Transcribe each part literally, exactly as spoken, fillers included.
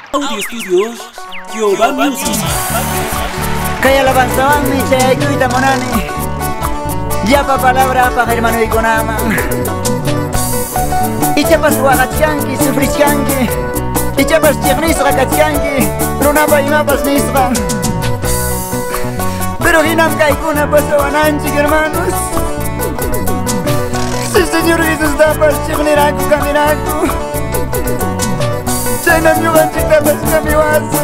Audio Studios, Jehová Music. Kaya alabanzaban mi chayku ita monani. Ya pa palabra pa hermano y conama. Y chapas huagachanki, sufrichanki. Y chapas chignisra kachanki. Runapa y mapas nisra. Pero hinam kaikuna pasaban anchik, hermanos. Si Señor Jesús tapas chigniraku kamiraku. Chaynam yuganchik tapas kamiwasu.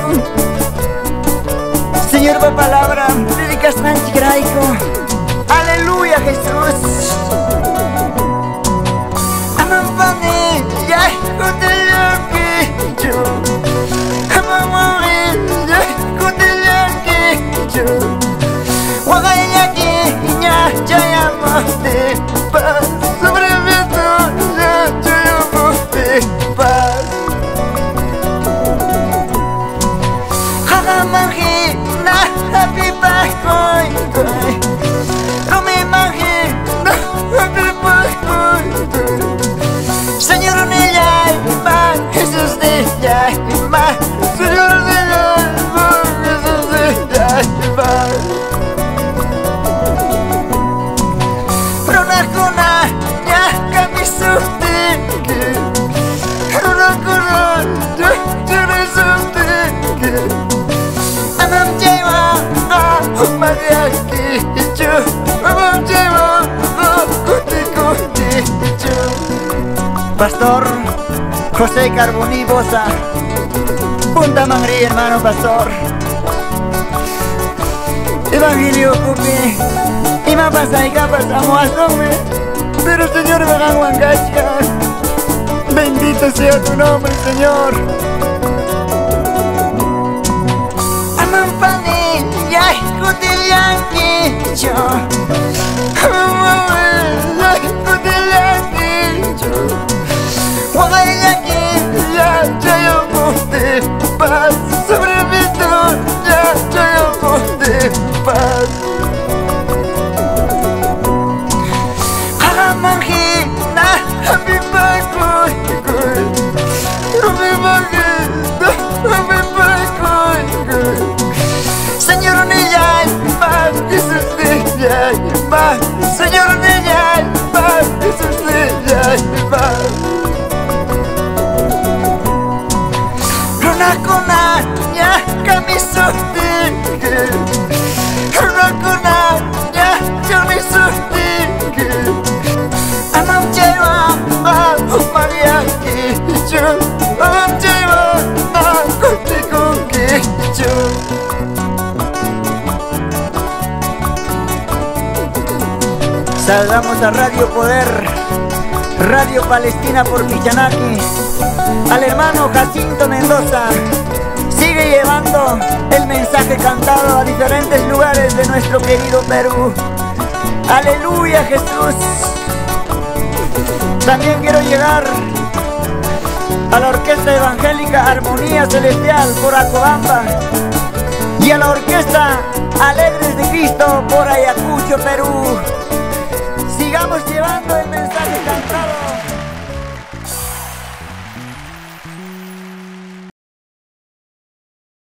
Señor, va palabra, predicas nanchigraico. Aleluya, Jesús. Amampane, ya, kutelyaki, yo. Amamore, ya, kutelyaki, yo. Wagayaki, ya, chayamate, paz. Sobre viento, ya, chayamate, paz. Jagamanji. Happy birthday, no me imagino. Happy birthday, Señor de alma, Jesús de alma, Señor de alma, Jesús de alma. Pronacona, ya camisute, pronacona, ya camisute. Amam lleva a Mariaki yo, amam lleva a Cuti Cuti yo. Pastor José Carboni Bosa, Punta Mangri, hermano pastor. Evangelio Cupi, Ima pasa y capas amuazome, pero Señor Vagan Wangacha, bendito sea tu nombre, Señor. Ay, kutilianki yo. Ay, kutilianki yo. Wagayaki ya chayomote paz. Sobre mi trono ya chayomote paz. Hagamanji na happy birthday. Happy birthday, happy birthday. Señor de alma, Jesús de alma, Señor de alma, Jesús de alma. Runa cona, ya camisote, runa cona, ya camisote. Amam lleva a María que yo, amam lleva a contigo que yo. Saludamos a Radio Poder, Radio Palestina por Pichanaki, al hermano Jacinto Mendoza. Sigue llevando el mensaje cantado a diferentes lugares de nuestro querido Perú. Aleluya, Jesús. También quiero llegar a la Orquesta Evangélica Armonía Celestial por Acobamba y a la Orquesta Alegres de Cristo por Ayacucho, Perú. Sigamos llevando el